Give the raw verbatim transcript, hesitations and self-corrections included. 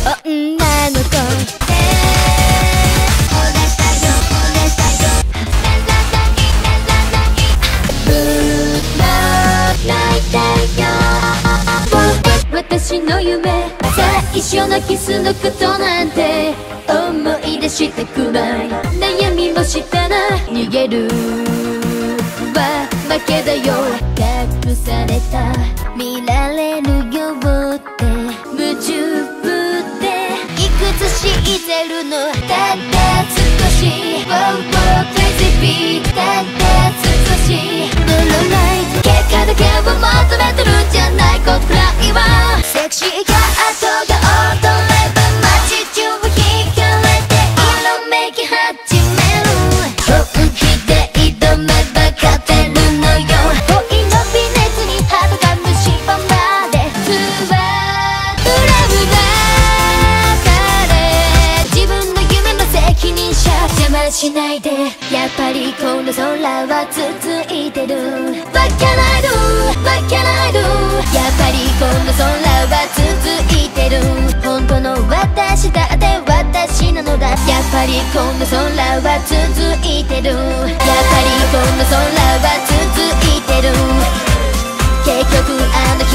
女の子私の夢最初のキスのことなんて思い出したくらい悩みもしたら逃げるは負けだよ隠された見られるよって夢中でいくつ知ってるのたった少し Wow wow crazy beat たった少し No no light 結果だけを求めてるんじゃないことくらいはセクシーカートが踊れば街中を惹かれて色めき始める本気で挑めば勝てるのよ恋の微熱に肌が蝕まれふわふらふら彼自分の夢の責任者邪魔しないでやっぱりこの空は続いてるわけないどわけないどやっぱりこの空は続いてる本当の私だって私なのだやっぱりこの空は続いてるやっぱりこの空は続いてる結局あの